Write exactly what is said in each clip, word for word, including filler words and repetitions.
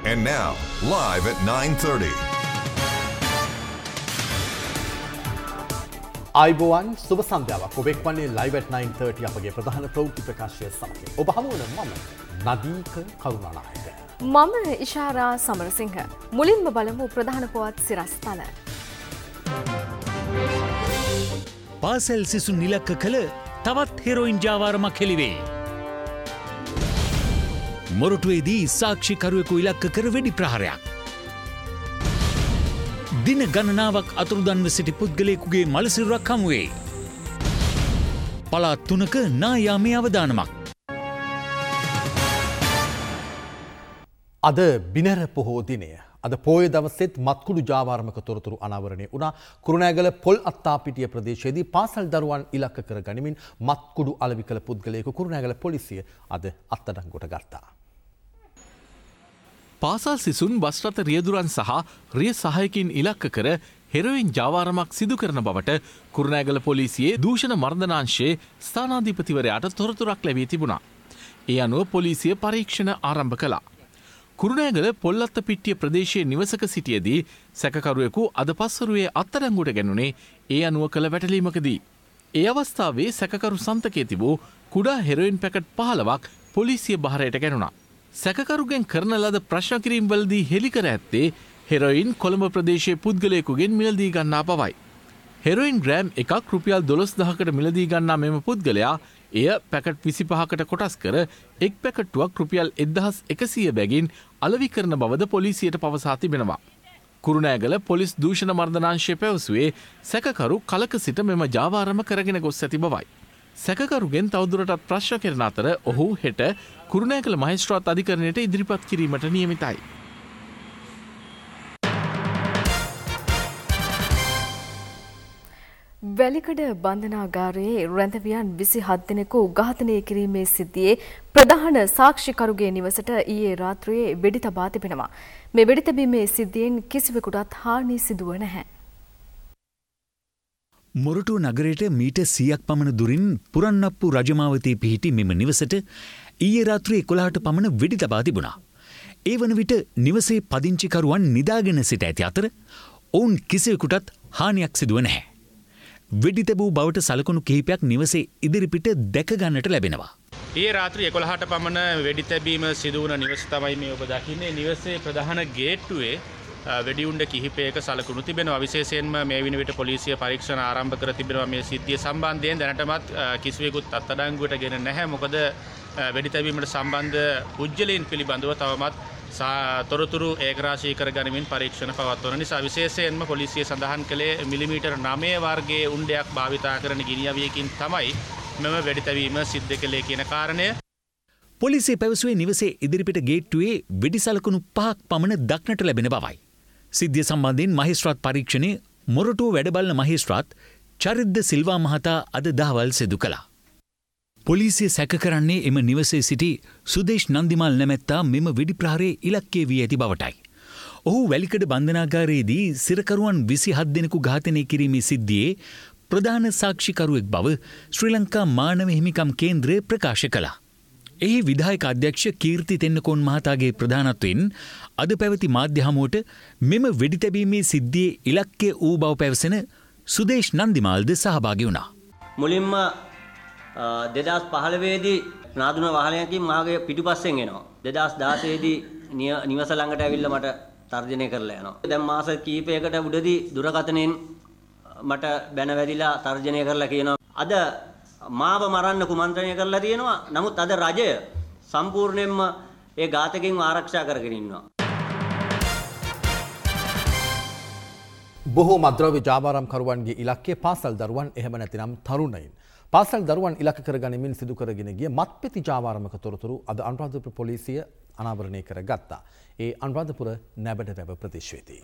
And now, live at nine thirty. ආයුබෝවන් සුබ සන්ධ්‍යාවක් ඔබ එක්වන්නේ live at nine thirty අපගේ ප්‍රධාන ප්‍රවෘත්ති ප්‍රකාශය සමග. ඔබ හමු වන මම නදීක කරුණානායක. මම ඉෂාරා සමරසිංහ. මුලින්ම බලමු ප්‍රධාන පුවත් සිරස්තල. පාසල් සිසුන් ඉලක්ක කළ තවත් හෙරොයින් ජාවාරමක් හෙළිවේ. මොරටුවේදී සාක්ෂිකරුවෙකු ඉලක්ක කර වෙඩි ප්‍රහාරයක්. දින ගණනාවක් අතුරුදන්ව සිටි පුද්ගලයෙකුගේ මළසිරුරක් හමුවේ. පළාත් තුනක නායාමේ අවදානමක්. අද බිනර පොහෝ දිනය. අද පෝය දවසෙත් මත්කුඩු ජාවාරමක තොරතුරු අනාවරණය වුණා. කුරුණෑගල පොල් අත්තාපිටිය ප්‍රදේශයේදී පාසල් දරුවන් ඉලක්ක කර ගනිමින් මත්කුඩු අලෙවි කළ පුද්ගලයෙකු කුරුණෑගල පොලිසිය අද අත්අඩංගුවට ගත්තා. පාසල් සිසුන් බස්රථ රියදුරන් සහ රිය සහයකින් ඉලක්ක කර හෙරොයින් ජාවාරමක් සිදු කරන බවට කුරුණෑගල පොලිසියේ දූෂණ මර්දනාංශයේ ස්ථානාධිපතිවරයාට තොරතුරක් ලැබී තිබුණා. ඒ අනුව පොලිසිය පරීක්ෂණ ආරම්භ කළා. කුරුණෑගල පොල්ලත්ත පිට්ටිය ප්‍රදේශයේ නිවසක සිටියේදී සැකකරුවෙකු අද පස්වරුවේ අත්අඩංගුවට ගැනුණේ ඒ අනුව කළ වැටලීමකදී. ඒ අවස්ථාවේ සැකකරු සන්තකයේ තිබූ කුඩා හෙරොයින් පැකට් පහළොවක් පොලිසිය බහරයට ගැනුණා. සැකකරුගෙන් කරන ලද ප්‍රශ්න කිරීම් වලදී හෙළි කර ඇත්තේ හෙරොයින් කොළඹ ප්‍රදේශයේ පුද්ගලයෙකුගෙන් මිලදී ගන්නා බවයි. හෙරොයින් ග්‍රෑම් එකක් රුපියල් දොළොස් දහසකට මිලදී ගන්නා මෙම පුද්ගලයා එය පැකට් විසිපහකට කොටස් කර එක් පැකට්ටුවක් රුපියල් එක්දහස් එකසිය බැගින් අලෙවි කරන බවද පොලිසියට පවසා තිබෙනවා. කුරුණෑගල පොලිස් දූෂණ මර්දනාංශය පැවසුවේ සැකකරු කලක සිට මෙම ජාවාරම කරගෙන ගොස් ඇති බවයි. සැකකරුගෙන් තවදුරටත් ප්‍රශ්න කරන අතර ඔහු හෙට කුරුණෑගල මහේස්ත්‍රාත් අධිකරණයට ඉදිරිපත් කිරීමට නියමිතයි. වැලිකඩ බන්ධනාගාරයේ රැඳවියන් විසිහත් දෙනෙකු ඝාතනය කිරීමේ සිද්ධියේ ප්‍රධාන සාක්ෂිකරුගේ නිවසට ඊයේ රාත්‍රියේ වෙඩි තබා තිබෙනවා. මේ වෙඩි තැබීමේ සිද්ධියෙන් කිසිවෙකුටත් හානි සිදුව නැහැ. මොරටුව නගරයට මීට සීයක් පමණ දුරින් පුරන්නප්පු රජමාවතේ පිහිටි මෙම නිවසට ඊයේ රාත්‍රියේ එකොළහට පමණ වෙඩි තබා තිබුණා. ඒ වන විට නිවසේ පදිංචිකරුවන් නිදාගෙන සිට ඇති අතර ඔවුන් කිසිවෙකුටත් හානියක් සිදුව නැහැ. වෙඩි තැබූ බවට සලකුණු කිහිපයක් නිවසේ ඉදිරිපිට දැක ගන්නට ලැබෙනවා. ඊයේ රාත්‍රී එකොළහට පමණ වෙඩි තැබීම සිදු වුණ නිවස තමයි මේ ඔබ දකින්නේ. නිවසේ ප්‍රධාන ගේට්ටුවේ වෙඩිඋණ්ඩ කිහිපයක සලකුණු තිබෙනවා. විශේෂයෙන්ම මේ වින විට පොලිසිය පරීක්ෂණ ආරම්භ කර තිබෙනවා මේ සිද්ධිය සම්බන්ධයෙන්. දැනටමත් කිසිවෙකුත් අත්අඩංගුවට ගෙන නැහැ. මොකද වෙඩි තැබීමට සම්බන්ධ පුජ්‍යලයන් පිළිබඳව තවමත් තොරතුරු ඒකරාශී කර ගනිමින් පරීක්ෂණ පවත්වන නිසා විශේෂයෙන්ම පොලිසිය සඳහන් කළේ මිලිමීටර් නවය වර්ගයේ උණ්ඩයක් භාවිතා කරන ගිනි අවියකින් තමයි මෙම වෙඩි තැබීම සිද්ධ කළේ කියන කාරණය. පොලිසිය පැවසුවේ නිවසේ ඉදිරිපිට ගේට්ටුවේ වෙඩි සලකුණු පහක් පමණ දක්නට ලැබෙන බවයි. සිද්ධිය සම්බන්ධයෙන් මහේස්ත්‍රාත් පරීක්ෂණයේ මොරටුව වැඩබලන මහේස්ත්‍රාත් චරිද්ද සිල්වා මහතා අද දහවල් සිදු කළා. පොලිසිය සැක කරන්නේ එම නිවසේ සිටි සුදේශ් නන්දිමාල් නැමැත්තා මෙම වෙඩි ප්‍රහාරයේ ඉලක්කය වී ඇති බවටයි. ඔහු වැලිකඩ බන්ධනාගාරයේදී සිරකරුවන් විසිහත් දෙනෙකු ඝාතනය කිරීමේ සිද්ධියේ ප්‍රධාන සාක්ෂිකරුවෙක් බව ශ්‍රී ලංකා මානව හිමිකම් කේන්ද්‍රය ප්‍රකාශ කළා. එහි විධායක අධ්‍යක්ෂ කීර්ති තෙන්නකෝන් මහතාගේ ප්‍රධානත්වයෙන් අද පැවති මාධ්‍ය හමුවට මෙම වෙඩි තැබීමේ සිද්ධියේ ඉලක්කය වූ බව පැවසෙන සුදේශ් නන්දිමාල්ද සහභාගී වුණා. මුලින්ම දෙදහස් පහළොවේදී නාදුන වාහනයකින් මාගේ පිටුපස්සෙන් එනවා. දෙදහස් දාසයේදී නිවස ළඟට ඇවිල්ලා මට තර්ජනය කරලා යනවා. දැන් මාස කිහිපයකට උඩදී දුරකථනයෙන් මට බැන වැදිලා තර්ජනය කරලා කියනවා. අද මාව මරන්න කුමන්ත්‍රණය කරලා තියෙනවා. නමුත් අද රජය සම්පූර්ණයෙන්ම ඒ ඝාතකයන්ව ආරක්ෂා කරගෙන ඉන්නවා. බොහෝ මද්‍රව්‍ය ජාවාරම්කරුවන්ගේ ඉලක්කය පාසල් දරුවන් එහෙම නැතිනම් තරුණයින්. පාසල් දරුවන් ඉලක්ක කර ගනිමින් සිදු කරගෙන ගිය මත්පෙති ජාවාරමක තොරතුරු අද අනුරාධපුර පොලිසිය අනාවරණය කර ගත්තා. ඒ අනුරාධපුර නැබඩවැව ප්‍රදේශයේදී.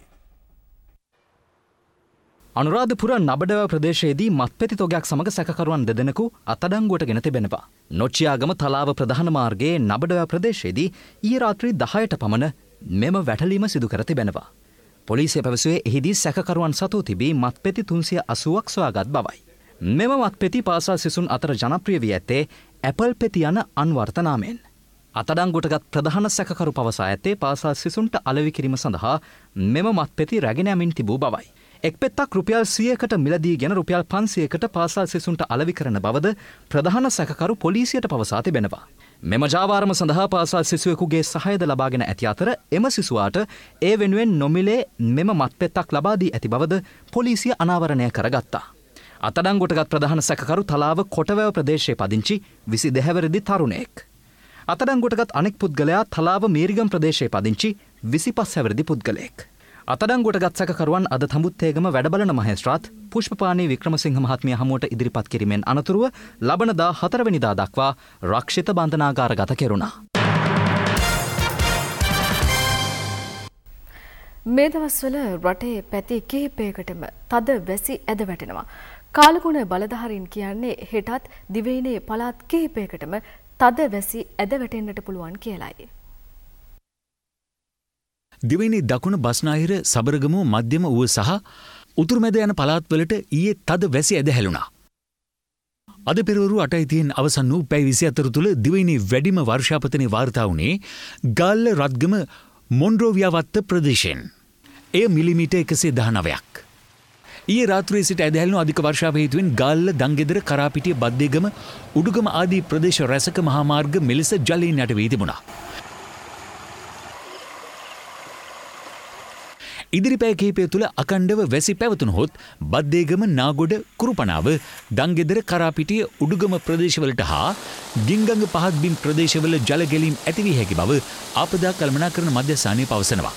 අනුරාධපුර නබඩවැව ප්‍රදේශයේදී මත්පෙති තොගයක් සමග සැකකරුවන් දෙදෙනෙකු අත්අඩංගුවට ගෙන තිබෙනවා. නොච්චියාගම තලාව ප්‍රධාන මාර්ගයේ නබඩවැව ප්‍රදේශයේදී ඊයේ රාත්‍රී දහයට පමණ මෙම වැටලීම සිදු කර තිබෙනවා. පොලිසිය පැවසුවේ එහිදී සැකකරුවන් සතු තිබී මත්පෙති තුන්සිය අසූවක් සොයාගත් බවයි. මෙම මත්පෙති පාසල් සිසුන් අතර ජනප්‍රිය වී ඇත්තේ ඇපල් පෙති යන අන්වර්ථ නාමයෙන්. අතඩංගුවටගත් ප්‍රධාන සැකකරු පවසා ඇත්තේ පාසල් සිසුන්ට අලෙවි කිරීම සඳහා මෙම මත්පෙති රැගෙන යමින් තිබූ බවයි. එක් පෙත්තක් රුපියල් සියයකට මිලදී ගෙන රුපියල් පන්සියයකට පාසල් සිසුන්ට අලෙවි කරන බවද ප්‍රධාන සැකකරු පොලිසියට පවසා තිබෙනවා. මෙම ජාවාරම සඳහා පාසල් සිසුවෙකුගේ සහයද ලබාගෙන ඇති අතර එම සිසුවාට ඒ වෙනුවෙන් නොමිලේ මෙම මත්පෙත්තක් ලබා දී ඇති බවද පොලිසිය අනාවරණය කරගත්තා. අතඩංගුවටගත් ප්‍රධාන සැකකරු තලාව කොටවැව ප්‍රදේශයේ පදිංචි විසි දෙහැවරදි තරුණයෙක්. අතඩංගුවටගත් අනෙක් පුද්ගලයා තලාව මීරිගම් ප්‍රදේශයේ පදිංචි විසිපස් හැවිරිදි පුද්ගලයෙක්. අතඩංගුවටගත් සැකකරුවන් අද තඹුත්තේගම වැඩබලන මහේස්ත්‍රාත් පුෂ්පපාණී වික්‍රමසිංහ මහත්මිය හමුවට ඉදිරිපත් කිරීමෙන් අනතුරුව ලබන දා හතරවෙනිදා දක්වා රක්ෂිත බන්ධනාගාරගත කෙරුණා. මේ දවස්වල රටේ පැති කිහිපයකටම තද වැසි ඇද වැටෙනවා. කාලගුණ බලධාරීන් කියන්නේ හෙටත් දිවයිනේ පළාත් කිහිපයකටම තද වැසි ඇද වැටෙන්නට පුළුවන් කියලායි. දිවයිනේ දකුණ බස්නාහිර සබරගමු මධ්‍යම ඌව සහ උතුරුමැද යන පළාත්වලට ඊයේ තද වැසි ඇද හැලුණා. අද පෙරවරු අටයි තියෙන් අවසන් වූ පැය විසිහතර තුළ දිවයිනේ වැඩිම වර්ෂාපතනය වාර්තා වුණේ ගාල්ල රත්ගම මොන්රෝවියාවත්ත ප්‍රදේශයෙන්. එය මිලිමීටර් එකසිය දහනවයක්. ඊයේ රාත්‍රියේ සිට ඇද හැලුණු අධික වර්ෂාව හේතුවෙන් ගාල්ල දංගෙදර කරාපිටිය බද්දේගම උඩුගම ආදී ප්‍රදේශ රැසක මහා මාර්ග මෙලෙස ජලයෙන් යට වී තිබුණා. ඉදිරි පැය කිහිපය තුළ අකණ්ඩව වැසි පැවතුනහොත් බද්දේගම නාගොඩ කුරුපනාව දංගෙදර කරාපිටිය උඩුගම ප්‍රදේශවලට හා ගිංගඟ පහත් බිම් ප්‍රදේශවල ජල ගැලීම් ඇති වී හැකි බව ආපදා කළමනාකරණ මධ්‍යස්ථානය පවසනවා.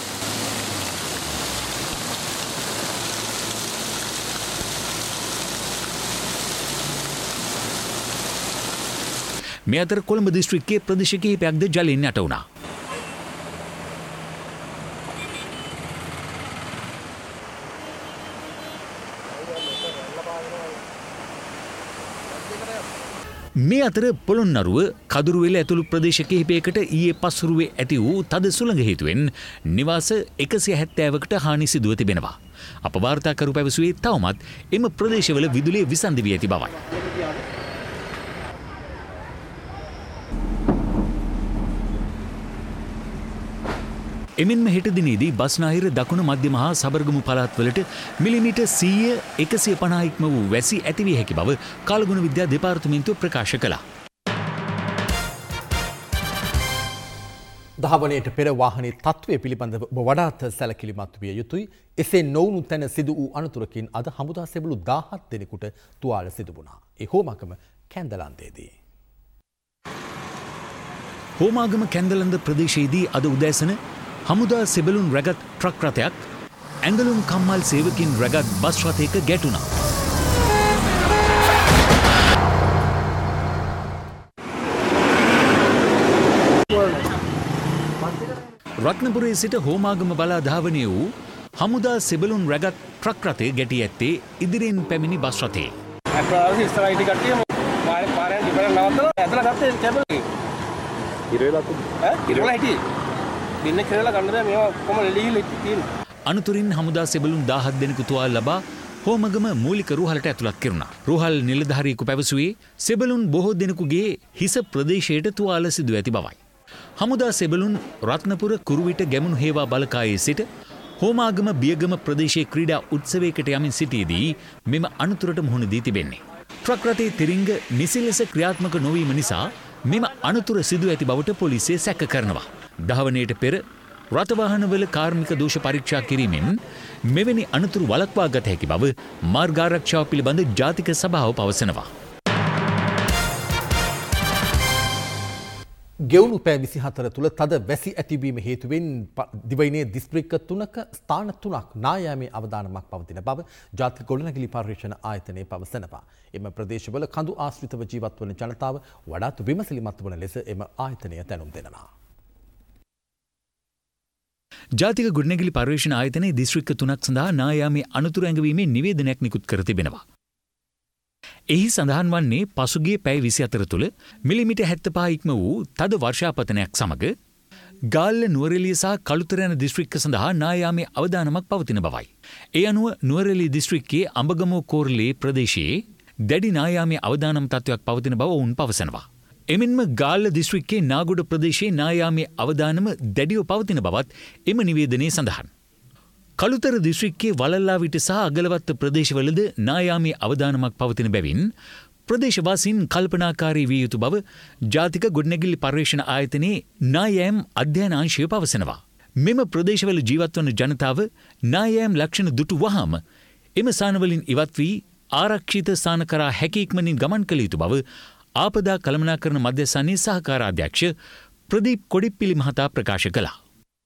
මේ අතර කොළඹ දිස්ත්‍රික්කයේ ප්‍රදේශ කිහිපයක්ද ජලයෙන් යට වුණා. මේ අතර පොළොන්නරුව කදුරුවෙල ඇතුළු ප්‍රදේශ කිහිපයකට ඊයේ පස්වරුවේ ඇති වූ තද සුළඟ හේතුවෙන් නිවාස එකසිය හැත්තෑවකට හානි සිදුව තිබෙනවා. අප වාර්තාකරු පැවසුවේ තවමත් එම ප්‍රදේශවල විදුලිය විසන්ධි වී ඇති බවයි. එමෙන්ම හෙට දිනේදී බස්නාහිර දකුණ මධ්‍යම හා සබරගමු පළාත්වලට මිලිමීටර් සීය එකසිය පනහ ඉක්ම වූ වැසි ඇති විය හැකි බව කාලගුණ විද්‍යා දෙපාර්තමේන්තුව ප්‍රකාශ කළා. දහවනයට පෙර වාහනේ තත්ත්වය පිළිබඳව වඩාත් සැලකිලිමත් විය යුතුයි. එසේ නොවුණු තැන සිදු වූ අනතුරකින් අද හමුදා සෙබළු දාහත් දෙනෙකුට තුවාල සිදු වුණා. ඒ හෝමාගම කැන්දලන්තයේදී. හෝමාගම කැන්දලන්ද ප්‍රදේශයේදී අද උදෑසන හමුදා සෙබළුන් රැගත් ට්‍රක් රථයක් ඇඟලුම් කම්මල් සේවකින් රැගත් බස් රථයක ගැටුණා. රත්නපුරයේ සිට හෝමාගම බලා ධාවනය වූ හමුදා සෙබළුන් රැගත් ට්‍රක් රථය ගැටී ඇත්තේ ඉදිරියෙන් පැමිණි බස් රථයේ. අනතුරින් හමුදා සෙබළුන් දාහත් දෙනෙකු තුවාල ලබා හෝමගම මූලික රෝහලට ඇතුළත් කෙරුණා. රෝහල් නිලධාරියෙකු පැවසුවේ සෙබළුන් බොහෝ දෙනෙකුගේ හිස ප්‍රදේශයට තුවාල සිදු ඇති බවයි. හමුදා සෙබළුන් රත්නපුර කුරුවිට ගැමුණු හේවා බලකායේ සිට හෝමාගම බියගම ප්‍රදේශයේ ක්‍රීඩා උත්සවයකට යමින් සිටියේදී මෙම අනතුරට මුහුණ දී තිබෙන්නේ. ට්‍රක් රථයේ තිරිංග නිසි ලෙස ක්‍රියාත්මක නොවීම නිසා මෙම අනතුර සිදු ඇති බවට පොලිසිය සැක කරනවා. ධාවනයට පෙර රථවාහනවල කාර්මික දෝෂ පරීක්ෂා කිරීමෙන් මෙවැනි අනතුරු වළක්වා ගත හැකි බව මාර්ගාරක්ෂාව පිළිබඳ ජාතික සභාව පවසනවා. ගෙවුණු පෑ විසිහතර තුළ තද වැසි ඇතිවීම හේතුවෙන් දිවයිනේ දිස්ත්‍රික්ක තුනක ස්ථාන තුනක් නායාමේ අවදානමක් පවතින බව ජාතික ගොඩනැගිලි පර්යේෂණ ආයතනය පවසනවා. එම ප්‍රදේශවල කඳු ආශ්‍රිතව ජීවත් වන ජනතාව වඩාත් විමසිලිමත් වන ලෙස එම ආයතනය දැනුම් දෙනවා. ජාතික ගොඩනැගිලි පර්යේෂණ ආයතනයේ දිස්ත්‍රික්ක තුනක් සඳහා නායාමේ අනතුරු ඇඟවීමේ නිවේදනයක් නිකුත් කර තිබෙනවා. එහි සඳහන් වන්නේ පසුගිය පැය විසිහතර තුළ මිලිමීටර් හැත්තෑපහ ඉක්ම වූ තද වර්ෂාපතනයක් සමග ගාල්ල නුවරඑළිය සහ කළුතර යන දිස්ත්‍රික්ක සඳහා නායාමේ අවදානමක් පවතින බවයි. ඒ අනුව නුවරඑළිය දිස්ත්‍රික්කයේ අඹගමුව කෝරළේ ප්‍රදේශයේ දැඩි නායාමේ අවදානම් තත්ත්වයක් පවතින බව ඔවුන් පවසනවා. එමෙන්ම ගාල්ල දිස්ත්‍රික්කයේ නාගොඩ ප්‍රදේශයේ නායාමේ අවදානම දැඩිව පවතින බවත් එම නිවේදනයේ සඳහන්. කළුතර දිස්ත්‍රික්කයේ වලල්ලාවිට සහ අගලවත්ත ප්‍රදේශවලද නායාමේ අවදානමක් පවතින බැවින් ප්‍රදේශවාසීන් කල්පනාකාරී විය යුතු බව ජාතික ගොඩනැගිලි පර්යේෂණ ආයතනයේ නායෑම් අධ්‍යයන අංශය පවසනවා. මෙම ප්‍රදේශවල ජීවත්වන ජනතාව නායෑම් ලක්ෂණ දුටු වහාම එම ස්ථානවලින් ඉවත් වී ආරක්ෂිත ස්ථාන කරා හැකි ඉක්මනින් ගමන් කළ යුතු බව ආපදා කළමනාකරණ මධ්‍යස්ථානයේ සහකාරාධ්‍යක්ෂ ප්‍රදීප් කොඩිප්පිලි මහතා ප්‍රකාශ කළා.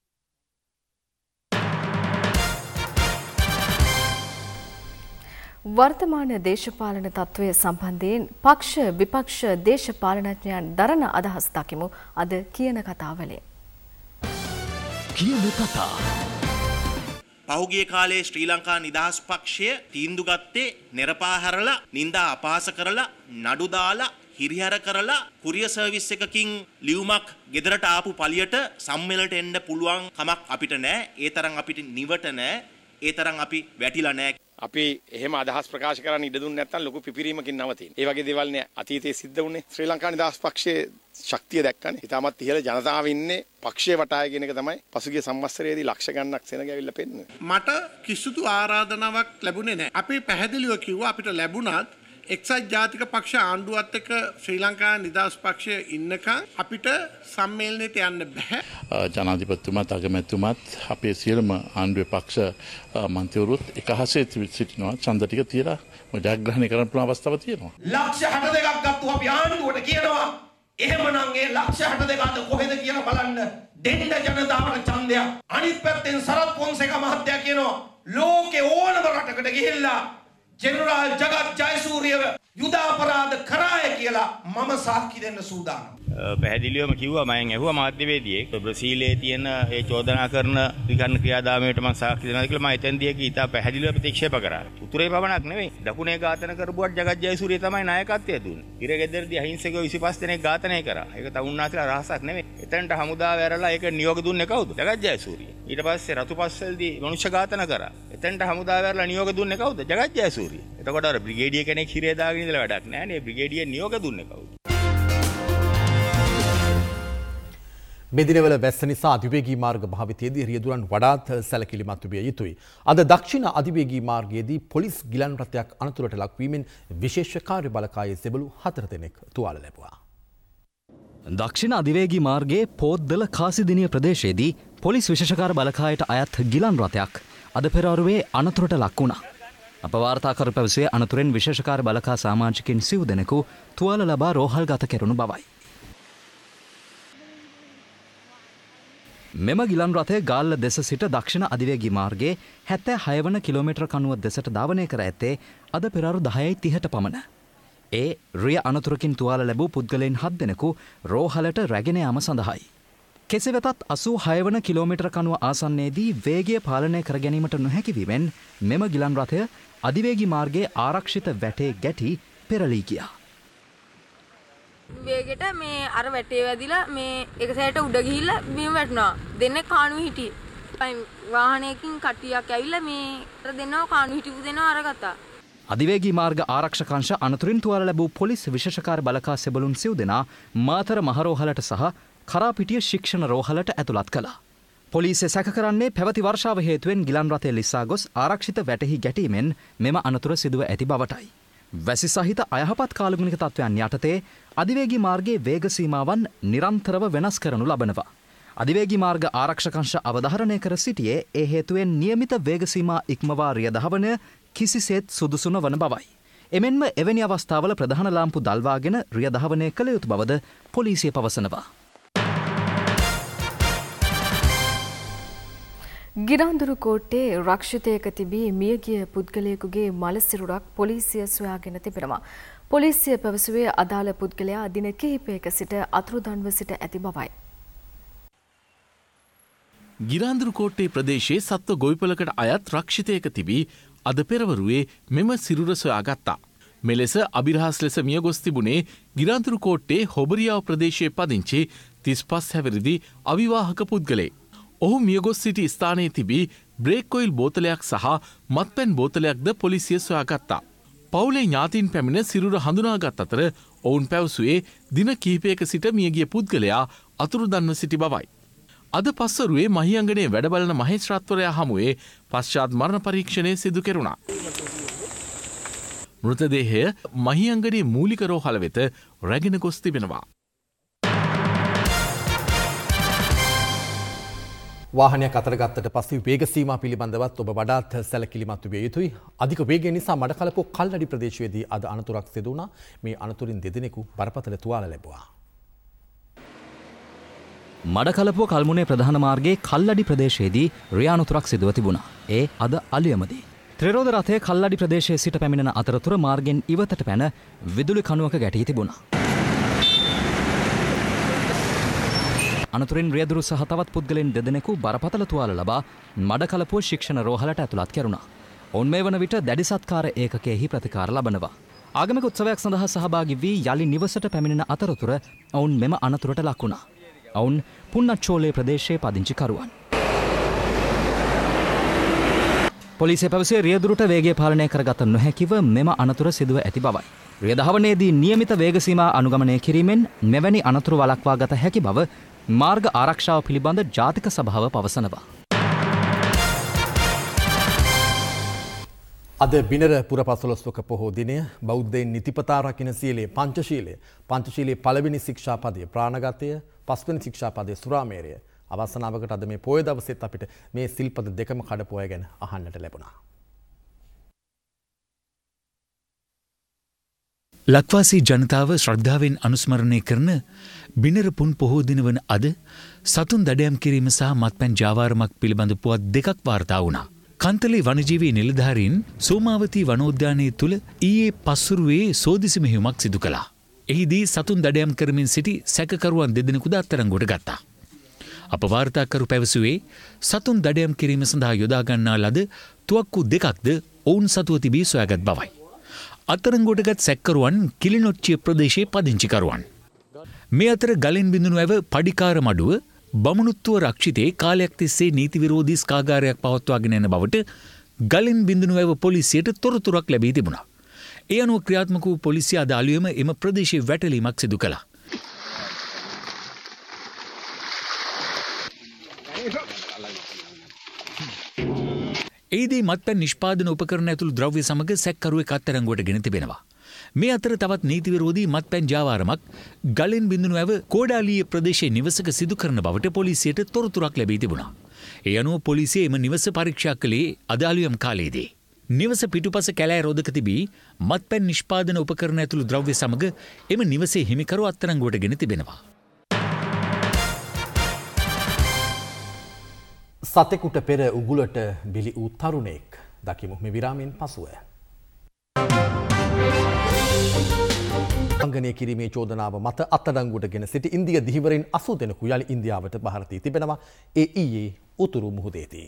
වර්තමාන දේශපාලන තත්ත්වය සම්බන්ධයෙන් පක්ෂ විපක්ෂ දේශපාලනඥයන් දරන අදහස් දකිමු අද කියන කතාවලින්. කියන කතා. පහුගිය කාලේ ශ්‍රී ලංකා නිදහස් පක්ෂය තීන්දුව ගත්තේ නිර්පාහරලා නින්දා අපහාස කරලා නඩු දාලා හිරිහැර කරලා කුරියර් සර්විස් එකකින් ලියුමක් ගෙදරට ආපු පළියට සම්මෙලනට එන්න පුළුවන් කමක් අපිට නැහැ. ඒ තරම් අපිට නිවට නැහැ. ඒ තරම් අපි වැටිලා නැහැ. අපි එහෙම අදහස් ප්‍රකාශ කරන්න ඉඩ දුන්නේ නැත්නම් ලොකු පිපිරීමකින් නවතින. ඒ වගේ දේවල් නේ අතීතයේ සිද්ධ වුණේ. ශ්‍රී ලංකා නිදහස් පක්ෂයේ ශක්තිය දැක්කනේ. ඊටමත් ඉහළ ජනතාව ඉන්නේ පක්ෂයේ වටාය කියන එක තමයි පසුගිය සම්වත්සරයේදී ලක්ෂ ගණනක් සෙනග ඇවිල්ලා පෙන්නුවේ. මට කිසිදු ආරාධනාවක් ලැබුණේ නැහැ. අපි පැහැදිලිව කිව්වා අපිට ලැබුණත් එක්සත් ජාතික පක්ෂ ආණ්ඩුවත් එක්ක ශ්‍රී ලංකා නිදහස් පක්ෂය ඉන්නකම් අපිට සම්මේලනයට යන්න බෑ. ජනාධිපතිතුමාත් අගමැතිතුමාත් අපේ සියලුම ආණ්ඩුවේ පක්ෂ මන්ත්‍රීවරුත් එකහසේ සිටිනවා. ඡන්ද ටික තියලා ජයග්‍රහණය කරන්න පුළුවන් අවස්ථාවක් තියෙනවා. ලක්ෂ හැට දෙකක් ගත්තු අපි ආණ්ඩුවට කියනවා එහෙමනම් ඒ ලක්ෂ හැට දෙක අද කොහෙද කියලා බලන්න දෙන්න ජනතාවට ඡන්දයක්. අනිත් පැත්තෙන් සරත් පොන්සේකා මහත්තයා කියනවා ලෝකේ ඕනම රටකට ගිහිල්ලා ජෙනරාල් ජගත් ජයසූරියව යුද අපරාධ කරාය කියලා මම සාක්ෂි දෙන්න සූදානම්. පැහැදිලිවම කිව්වා මම ඇහුවා මාධ්‍යවේදියෙක් බ්‍රසීලයේ තියෙන ඒ චෝදනා කරන විකරණ ක්‍රියාදාමයට මම සාක්ෂි දෙනවා කියලා මම එතෙන්දී කීතා පැහැදිලිව ප්‍රතික්ෂේප කරා. උතුරේ පවණක් නෙවෙයි දකුණේ ඝාතන කරපුවට ජගත් ජයසූරිය තමයි නායකත්වය දුන්නේ. ඉරගෙදරදී අහිංසකයෝ විසිපස් දෙනෙක් ඝාතනය කරා. ඒක තවුන්නාසලා රහසක් නෙවෙයි. එතනට හමුදාව ඇරලා ඒක නියෝග දුන්නේ කවුද? ජගත් ජයසූරිය. ඊට පස්සේ රතුපස්සල්දී මනුෂ්‍ය ඝාතන කරා. එතනට හමුදාව ඇරලා නියෝග දුන්නේ කවුද? ජගත් ජයසූරිය. එතකොට අර බ්‍රිගේඩියර් කෙනෙක් හිරේ දාගෙන ඉඳලා වැඩක් නැහැ නේ. බ්‍රිගේඩියර් නියෝග දුන්නේ කවුද? මෙදිනවල වැස්ස නිසා අධිවේගී මාර්ග භාවිතයේදී රියදුරන් වඩාත් සැලකිලිමත් විය යුතුයි. අද දක්ෂිණ අධිවේගී මාර්ගයේදී පොලිස් ගිලන් රථයක් අනතුරට ලක්වීමෙන් විශේෂ කාර්ය බලකායේ සෙබළු හතර දෙනෙක් තුවාල ලැබුවා. දක්ෂිණ අධිවේගී මාර්ගයේ පෝද්දල කාසිදිනිය ප්‍රදේශයේදී පොලිස් විශේෂකාර බලකායට අයත් ගිලන් රථයක් අද පෙරවරුවේ අනතුරට ලක් වුණා. අප වාර්තාකරු පැවසුවේ අනතුරෙන් විශේෂකාර බලකා සාමාජිකින් සිව් දෙනෙකු තුවාල ලබා රෝහල්ගත කෙරුණු බවයි. මෙම ගිලන් රථය ගාල්ල දෙස සිට දක්ෂිණ අධිවේගී මාර්ගයේ හැත්තෑ හය වන කිලෝමීටර කනුව දෙසට ධාවනය කර ඇත්තේ අද පෙරවරු දහයයි තිහට පමණ. ඒ රිය අනතුරකින් තුවාල ලැබූ පුද්ගලයන් හත් දෙනෙකු රෝහලට රැගෙන යාම සඳහායි. කෙසේ වෙතත් අසූ හය වන කිලෝමීටර කනුව ආසන්නයේදී වේගය පාලනය කර ගැනීමට නොහැකිවීමෙන් මෙම ගිලන් රථය අධිවේගී මාර්ගයේ ආරක්ෂිත වැටේ ගැටි පෙරලී ගියා. වේගෙට මේ අර වැටේ වැදිලා මේ එක සැරේට උඩ ගිහිල්ලා බිම වැටුණා. දෙන්නේ කාණුවේ හිටියේ. වාහනයකින් කට්ටියක් ඇවිල්ලා මේ අර දෙන්නව කාණුවේ හිටපු දෙන්නව අරගත්තා. අධිවේගී මාර්ග ආරක්ෂක අංශ අනතුරින් තුවාල ලැබූ පොලිස් විශේෂකාර බලකා සෙබළුන් සිව් දෙනා මාතර මහරෝහලට සහ කරාපිටිය ශික්ෂණ රෝහලට ඇතුළත් කළා. පොලිසිය සැක කරන්නේ පැවති වර්ෂාව හේතුවෙන් ගිලන් රථය ලිස්සා ගොස් ආරක්ෂිත වැටෙහි ගැටීමෙන් මෙම අනතුර සිදුව ඇති බවටයි. වැසි සහිත අයහපත් කාලගුණික තත්ත්වයන් යටතේ අධිවේගී මාර්ගයේ වේග සීමාවන් නිරන්තරව වෙනස් කරනු ලබනවා. අධිවේගී මාර්ග ආරක්ෂක අංශ අවධාරණය කර සිටියේ ඒ හේතුවෙන් නියමිත වේග සීමා ඉක්මවා රිය දහවනය කිසිසේත් සුදුසු නොවන බවයි. එමෙන්ම එවැනි අවස්ථාවල ප්‍රධාන ලාම්පු දල්වාගෙන රිය දහවනය කළ යුතු බවද පොලිසිය පවසනවා. ගිරාඳුරු කෝට්ටේ රක්ෂිතයක තිබී මියගිය පුද්ගලයෙකුගේ මල සිරුරක් පොලිසිය සොයාගෙන තිබෙනවා. පොලිසිය පැවසුවේ අදාළ පුද්ගලයා දින කිහිපයක සිට අතුරුදන්ව සිට ඇති බවයි. ගිරාඳුරු කෝට්ටේ ප්‍රදේශයේ සත්ව ගොවිපලකට අයත් රක්ෂිතයක තිබී අද පෙරවරුවේ මෙම සිරුර සොයාගත්තා. මෙලෙස අභිරහස් ලෙස මියගොස් තිබුණේ ගිරාඳුරු කෝට්ටේ හොබරියාව ප්‍රදේශයේ පදිංචි තිස්පස් හැවිරිදි අවිවාහක පුද්ගලයෙක්. ඔහු මියගොස් සිටි ස්ථානයේ තිබී බ්‍රේක් ඔයිල් බෝතලයක් සහ මත්පැන් බෝතලයක්ද පොලිසිය සොයාගත්තා. පවුලේ ඥාතීන් පැමිණ සිරුර හඳුනාගත් අතර ඔවුන් පැවසුවේ දින කිහිපයක සිට මියගිය පුද්ගලයා අතුරුදන්ව සිටි බවයි. අද පස්වරුවේ මහියංගනේ වැඩබලන මහේස්ත්‍රාත්වරයා හමුවේ පශ්චාත් මරණ පරීක්ෂණය සිදු කෙරුණා. මෘතදේහය මහියංගනේ මූලික රෝහල වෙත රැගෙන ගොස් තිබෙනවා. වාහනයක් අතරගත්තට පස්සේ වේග සීමා පිළිබඳවත් ඔබ වඩාත් සැලකිලිමත් විය යුතුයි. අධික වේගය නිසා මඩකලපුව කල්ලඩි ප්‍රදේශයේදී අද අනතුරක් සිදු වුණා. මේ අනතුරින් දෙදෙනෙකු බරපතල තුවාල ලැබුවා. මඩකලපුව කල්මුනේ ප්‍රධාන මාර්ගයේ කල්ලඩි ප්‍රදේශයේදී රියානුතුරක් සිදුව තිබුණා. ඒ අද අලුයමදී. ත්‍රිරෝද රථය කල්ලඩි ප්‍රදේශයේ සිට පැමිණෙන අතරතුර මාර්ගෙන් ඉවතට පැන විදුලි කණුවක ගැටී තිබුණා. අනතුරින් රියදුරු සහ තවත් පුද්ගලයන් දෙදෙනෙකු බරපතල තුවාල ලබා මඩකලපුව ශික්ෂණ රෝහලට ඇතුළත් කෙරුණා. ඔවුන් මේ වන විට දැඩි සත්කාර ඒකකයෙහි ප්‍රතිකාර ලබනවා. ආගමික උත්සවයක් සඳහා සහභාගී වී යලි නිවසට පැමිණෙන අතරතුර ඔවුන් මෙම අනතුරට ලක් වුණා. ඔවුන් පුන්නච්චෝලේ ප්‍රදේශයේ පදිංචිකරුවන්. පොලිසිය පැවසුවේ රියදුරට වේගය පාලනය කරගත නොහැකිව මෙම අනතුර සිදුව ඇති බවයි. රිය දහවනේදී නියමිත වේග සීමා අනුගමනය කිරීමෙන් මෙවැනි අනතුරු වළක්වා ගත හැකි බව මාර්ග ආරක්ෂාව පිළිබඳ ජාතික සභාව පවසනවා. අද බිනර පුරපසළොස්වක පොහෝ දිනය බෞද්ධයන් නිතිපතා රකින්න සීලයේ පංචශීලය පංචශීලයේ පළවෙනි ශික්ෂාපදය ප්‍රාණඝාතය පස්වෙනි ශික්ෂාපදය සුරාමේරය අවසනාවකට අද මේ පොය දවසෙත් අපිට මේ සිල්පද දෙකම කඩපු අය ගැන අහන්නට ලැබුණා. ලක්වාසී ජනතාව ශ්‍රද්ධාවෙන් අනුස්මරණය කරන බිනර පුන් පොහෝ දින වන අද සතුන් දඩයම් කිරීම සහ මත්පැන් ජාවාරමක් පිළිබඳ පුවත් දෙකක් වාර්තා වුණා. කන්තලේ වනජීවී නිලධාරීන් සෝමාවතී වනෝද්‍යානයේ තුල ඊයේ පස්වරුවේ සෝදිසි මෙහෙයුමක් සිදු කළා. එහිදී සතුන් දඩයම් කරමින් සිටි සැකකරුවන් දෙදෙනෙකුද අත්අඩංගුවට ගත්තා. අප වාර්තාකරු පැවසුවේ සතුන් දඩයම් කිරීම සඳහා යොදා ගන්නා ලද තුවක්කු දෙකක්ද ඔවුන් සතුව තිබී සොයාගත් බවයි. අත්අඩංගුවටගත් සැකකරුවන් කිලිනොච්චිය ප්‍රදේශයේ පදිංචිකරුවන්. මේ අතර ගලෙන් බිඳුණු ඇව පඩිකාර මඩුව බමුණුත්ව රක්ෂිතේ කාලයක් තිස්සේ නීති විරෝධී ස්කාගාරයක් පවත්වාගෙන යන බවට ගලෙන් බිඳුණු ඇව පොලිසියට තොරතුරක් ලැබී තිබුණා. ඒ අනුව ක්‍රියාත්මක වූ පොලිසිය අද අලුයම එම ප්‍රදේශයේ වැටලීමක් සිදු කළා. එහිදී මත්පැන් නිෂ්පාදන උපකරණ ඇතුළු ද්‍රව්‍ය සමග සැකකරුවෙක් අත්අඩංගුවට ගෙන තිබෙනවා. මේ අතර තවත් නීති විරෝධී මත්පැන් ජාවාරමක් ගලෙන් බිඳුණු ඇව කෝඩාලීය ප්‍රදේශයේ නිවසක සිදු කරන බවට පොලිසියට තොරතුරක් ලැබී තිබුණා. ඒ අනුව පොලිසිය එම නිවස පරීක්ෂා කළේ අද අලුයම් කාලයේදී. නිවස පිටුපස කැලෑ රෝදක තිබී මත්පැන් නිෂ්පාදන උපකරණ ඇතුළු ද්‍රව්‍ය සමග එම නිවසේ හිමිකරු අත්අඩංගුවට ගෙන තිබෙනවා. සතෙකුට පෙර උගුලට බිලි වූ තරුණයෙක් දකිමු මේ විරාමයෙන් පසුව. අංගනය කිරීමේ චෝදනාව මත අත්අඩංගුවට ගෙන සිටි ඉන්දිය දිහිවරින් අසූ දෙනෙකු යළි ඉන්දියාවට බහර දී තිබෙනවා. ඒ ඊයේ උතුරු මුහුදේදී.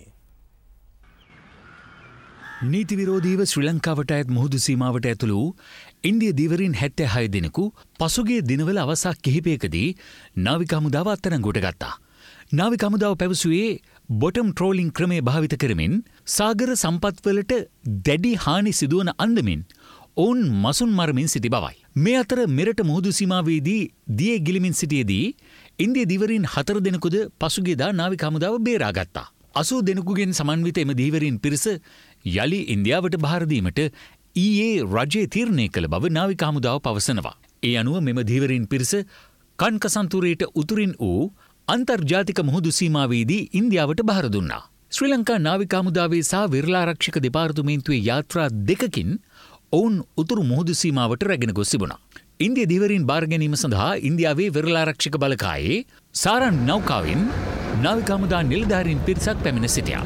නීති විරෝධීව ශ්‍රී ලංකාවට අයත් මුහුදු සීමාවට ඇතුළු වූ ඉන්දිය දීවරින් හැත්තෑ හය දෙනෙකු පසුගිය දිනවල අවසා කිහිපයකදී නාවික හමුදාව අත්අඩංගුවට ගත්තා. නාවික හමුදාව පැවසුවේ බොටම් ට්‍රෝලිං ක්‍රමය භාවිත කරමින් සාගර සම්පත්වලට දැඩි හානි සිදුවන අන්දමින් ඔවුන් මසුන් මරමින් සිටි බවයි. මේ අතර මෙරට මුහුදු සීමාවේදී දියේ ගිලිමින් සිටියේදී ඉන්දිය දීවරින් හතර දෙනෙකුද පසුගියදා නාවික හමුදාව බේරාගත්තා. අසූ දෙනෙකුගෙන් සමන්විත එම දීවරින් පිරිස යළි ඉන්දියාවට බහර දීමට ඊයේ රජය තීරණය කළ බව නාවික හමුදාව පවසනවා. ඒ අනුව මෙම දීවරින් පිරිස කන්කසන්තුරේට උතුරින් වූ අන්තර්ජාතික මුහුදු සීමාවේදී ඉන්දියාවට බහර දුන්නා. ශ්‍රී ලංකා නාවික හමුදාවේ සහ විරලාරක්ෂක දෙපාර්තමේන්තුවේ යාත්‍රා දෙකකින් ඔවුන් උතුරු මුහුදු සීමාවට රැගෙන ගොස් තිබුණා. ඉන්දිය දීවරින් බාර ගැනීම සඳහා ඉන්දියාවේ විරලාරක්ෂක බලකායේ සාරන් නෞකාවෙන් නාවික හමුදා නිලධාරීන් පිරිසක් පැමිණ සිටියා.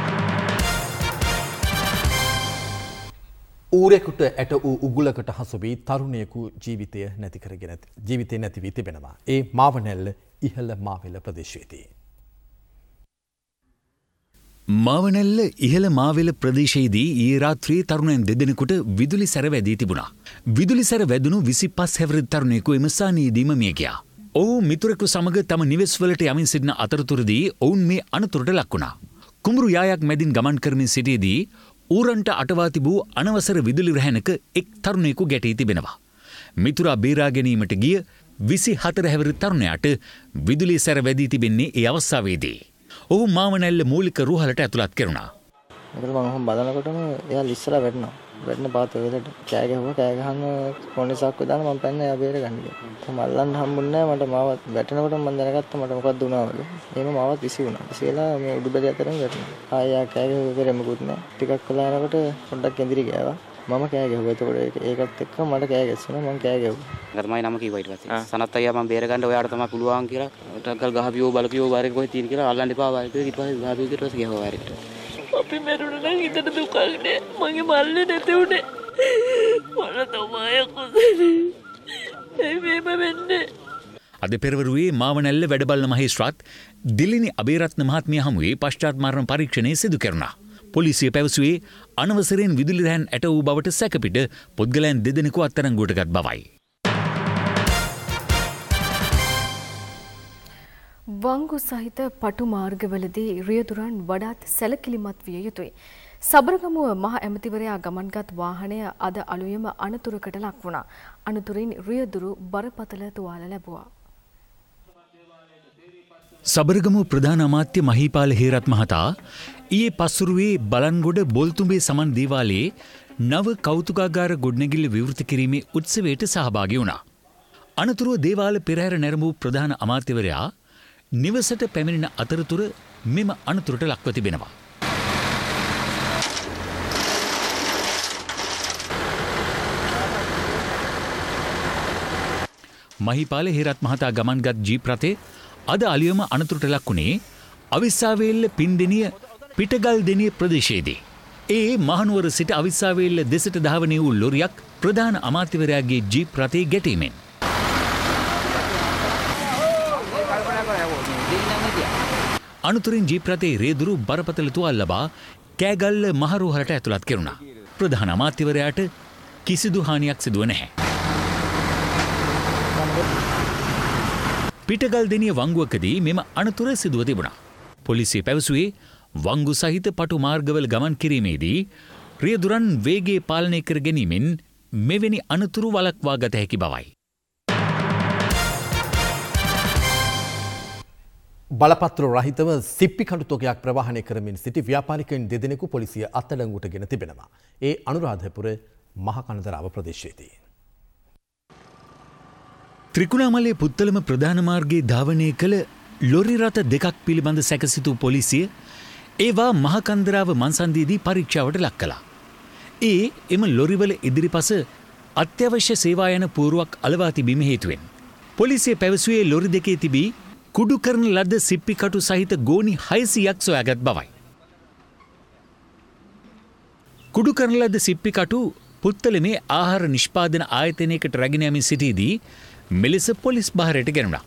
ඌරෙකුට ඇට වූ උගුලකට හසු වී තරුණයෙකු ජීවිතය නැති කරගෙන ජීවිතය නැති වී තිබෙනවා. ඒ මාවනැල්ල ඉහළ මාවෙල ප්‍රදේශයේදී. මාවනැල්ල ඉහළ මාවෙල ප්‍රදේශයේදී ඊයේ රාත්‍රියේ තරුණයන් දෙදෙනෙකුට විදුලි සැර වැදී තිබුණා. විදුලි සැර වැදුණු විසිපස් හැවිරිදි තරුණයෙකු එම ස්ථානයේදීම මිය ගියා. ඔවුන් මිතුරෙකු සමග තම නිවෙස්වලට යමින් සිටින අතරතුරදී ඔවුන් මේ අනතුරට ලක් වුණා. කුඹුරු යායක් මැදින් ගමන් කරමින් සිටියේදී ඌරන්ට අටවා තිබූ අනවසර විදුලි රැහැනක එක් තරුණයෙකු ගැටී තිබෙනවා. මිතුරා බේරා ගැනීමට ගිය විසි හතර හැවිරි තරුණයාට විදුලිය සැර වැදී තිබෙන්නේ ඒ අවස්ථාවේදී. ඔහු මාවනැල්ල මූලික රුහලට ඇතුළත් කෙරුණා. මොකද මම ඔහොම බලනකොටම එයා ලිස්සලා වැටෙනවා. වැටෙන පාත වලට කෑ ගැහුවා. කෑ ගහන කොණිසක් දාන මම පැන්න එයා බේර ගන්න ගියා. මම අල්ලන්න හම්බුන්නේ නැහැ. මට මාව වැටෙනකොට මම දැනගත්තා මට මොකක්ද වුණා වගේ. එහෙම මාවත් විසි වුණා. විසිලා මේ උඩුබැලි අතරම වැටුණා. ආයෙ කෑ ගැහුවේ පෙර මොකුත් නැහැ. ටිකක් වෙලා යනකොට පොඩ්ඩක් එඳිරි ගෑවා. මම කෑ ගැහුවා. එතකොට ඒකත් එක්ක මට කෑ ගැස්සුණා. මම කෑ ගැහුවා. ඒක තමයි නම කිව්වා ඊට පස්සේ. සනත් අයියා මම බේර ගන්න ඔයාට තමයි පුළුවන් කියලා. ටක්කල් ගහපියෝ බලපියෝ වාරේ කොහෙද තියෙන කියලා අල්ලන්න එපා වාරේ කියලා ඊට පස්සේ ගහපියෝ ඊට පස්සේ ගැහුවා වාරේට. අපි මරුණ නම් හිතට දුකක් නෑ. මගේ මල්ලේ නැති උනේ. මොන තමයි කුසලේ. ඒ මේම වෙන්නේ. අද පෙරවරුවේ මාවනැල්ල වැඩබලන මහේස්ත්‍රාත් දිලිනි අබේරත්න මහත්මිය හමුවේ පශ්චාත් මරණ පරීක්ෂණය සිදු කෙරුණා. පොලිසිය පැවසුවේ අනවසරයෙන් විදුලි රැහන් ඇට වූ බවට සැකපිට පුද්ගලයන් දෙදෙනෙකු අත්අඩංගුවට ගත් බවයි. වංගු සහිත පටු මාර්ගවලදී රියදුරන් වඩාත් සැලකිලිමත් විය යුතුයි. සබරගමුව මහ ඇමතිවරයා ගමන්ගත් වාහනය අද අලුයම අනතුරකට ලක් වුණා. අනතුරින් රියදුරු බරපතල තුවාල ලැබුවා. සබරගමුව ප්‍රධාන අමාත්‍ය මහීපාල හේරත් මහතා ඊයේ පස්වරුවේ බලන්ගොඩ බොල්තුඹේ සමන් දේවාලයේ නව කෞතුකාගාර ගොඩනැගිල්ල විවෘත කිරීමේ උත්සවයට සහභාගී වුණා. අනතුරුව දේවාල පෙරහැර නැරඹූ ප්‍රධාන අමාත්‍යවරයා නිවසට පැමිණෙන අතරතුර මෙම අනතුරට ලක්ව තිබෙනවා. මහිපාල හේරත් මහතා ගමන්ගත් ජීප් රථය අද අලියම අනතුරට ලක්වුණේ අවිස්සාවේල්ල පින්දෙනිය පිටගල් දෙනිය ප්‍රදේශයේදී. ඒ මහනුවර සිට අවිස්සාවේල්ල දෙසට ධාවනය වූ ලොරියක් ප්‍රධාන අමාත්‍යවරයාගේ ජීප් රථයේ ගැටීමෙන් අනතුරින් ජීප් රථයේ රේදුරු බරපතල තුවාල ලබා කෑගල්ල මහරුහලට ඇතුළත් කෙරුණා. ප්‍රධාන අමාත්‍යවරයාට කිසිදු හානියක් සිදුව නැහැ. පිටගල් දෙනිය වංගුවකදී මෙම අනතුර සිදුව තිබුණා. පොලිසිය පැවසුවේ වංගු සහිත පටු මාර්ගවල ගමන් කිරීමේදී රියදුරන් වේගයේ පාලනය කර ගැනීමෙන් මෙවැනි අනතුරු වළක්වා ගත හැකි බවයි. බලපත්‍ර රහිතව සිප්පි කඩු තොගයක් ප්‍රවාහනය කරමින් සිටි ව්‍යාපාරිකයන් දෙදෙනෙකු පොලිසිය අත්අඩංගුවට ගෙන තිබෙනවා. ඒ අනුරාධපුර මහකනදරාව ප්‍රදේශයේදී. ත්‍රිකුණාමලයේ පුත්තලම ප්‍රධාන මාර්ගයේ ධාවනය කළ ලොරි රථ දෙකක් පිළිබඳ සැකසිතු පොලිසිය ඒවා මහකන්දරාව මන්සන්දියේදී පරීක්ෂාවට ලක් කළා. ඒ එම ලොරිවල ඉදිරිපස අත්‍යවශ්‍ය සේවා යන පුවරුවක් අලවා තිබීම හේතුවෙන් පොලිසිය පැවසුවේ ලොරි දෙකේ තිබී කුඩු කරන ලද සිප්පි කටු සහිත ගෝනි හයසියක් සොයාගත් බවයි. කුඩු කරන ලද සිප්පි කටු පුත්තලමේ ආහාර නිෂ්පාදන ආයතනයකට රැගෙන යමින් සිටීදී මෙලෙස පොලිස් බහරයට ගෙනුණා.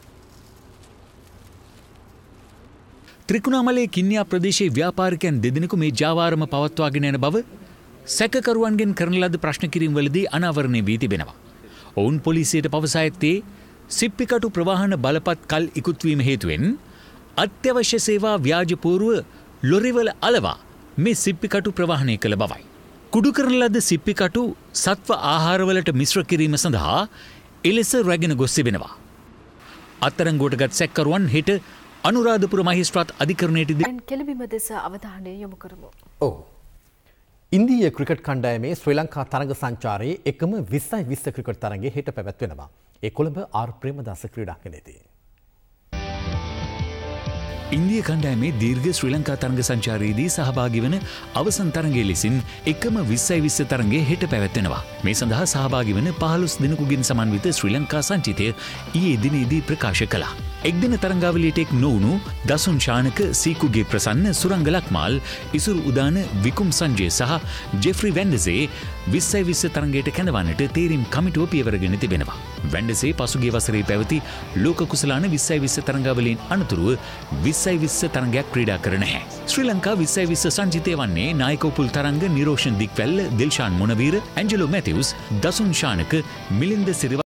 ත්‍රිකුණාමලයේ කින්නියා ප්‍රදේශයේ ව්‍යාපාරිකයන් දෙදෙනෙකු මේ ජාවාරම පවත්වාගෙන යන බව සැකකරුවන්ගෙන් කරන ලද ප්‍රශ්න කිරීම්වලදී අනාවරණය වී තිබෙනවා. ඔවුන් පොලිසියට පවසා ඇත්තේ සිප්පිකටු ප්‍රවාහන බලපත් කල් ඉකුත්වීම හේතුවෙන් අත්‍යවශ්‍ය සේවා ව්‍යාජ පූර්ව ලොරිවල අලවා මේ සිප්පිකටු ප්‍රවාහනය කළ බවයි. කුඩු කරන ලද සිප්පිකටු සත්ව ආහාරවලට මිශ්‍ර කිරීම සඳහා එලෙස රැගෙන ගොස් තිබෙනවා. අත්අඩංගුවටගත් සැකකරුවන් හෙට අනුරාධපුර මහේස්ත්‍රාත් අධිකරණයට දැන් කෙළඹීම දෙස අවධානය යොමු කරමු. ඔව්. ඉන්දීය ක්‍රිකට් කණ්ඩායමේ ශ්‍රී ලංකා තරඟ සංචාරයේ එකම විස්සයි විස්ස ක්‍රිකට් තරඟය හෙට පැවැත්වෙනවා. ඒ කොළඹ ආර් ප්‍රේමදාස ක්‍රීඩාංගණයේදී. ඉන්දිය කණ්ඩායමේ දීර්ඝ ශ්‍රී ලංකා තරඟ සංචාරයේදී සහභාගී වන අවසන් තරඟයේ ලෙසින් එකම විස්සයි විස්ස තරඟය හෙට පැවැත්වෙනවා. මේ සඳහා සහභාගී වන පහළොස් දිනකුගෙන් සමන්විත ශ්‍රී ලංකා සංචිතය ඊයේ දිනේදී ප්‍රකාශ කළා. එක් දින තරඟාවලියට එක් නොවුණු දසුන් ශානක, සීකුගේ ප්‍රසන්න, සුරංග ලක්මාල්, ඉසුරු උදාන, විකුම් සංජය සහ ජෙෆ්රි වැන්ඩසේ විස්සයි විස්ස තරඟයට කැඳවන්නට තේරීම් කමිටුව පියවරගෙන තිබෙනවා. වැන්ඩසේ පසුගිය වසරේ පැවති ලෝක කුසලාන විස්සයි විස්ස තරඟාවලියෙන් අනතුරුව විස්සයි විස්ස තරඟයක් ක්‍රීඩා කර නැහැ. ශ්‍රී ලංකා විස්සයි විස්ස සංචිතය වන්නේ නායක උපුල් තරංග නිරෝෂන් දික්වැල්ල, දිල්ෂාන් මොනවීර, ඇන්ජලෝ මැතිව්ස්, දසුන් ශානක, මිලින්ද සිරිවර්ධන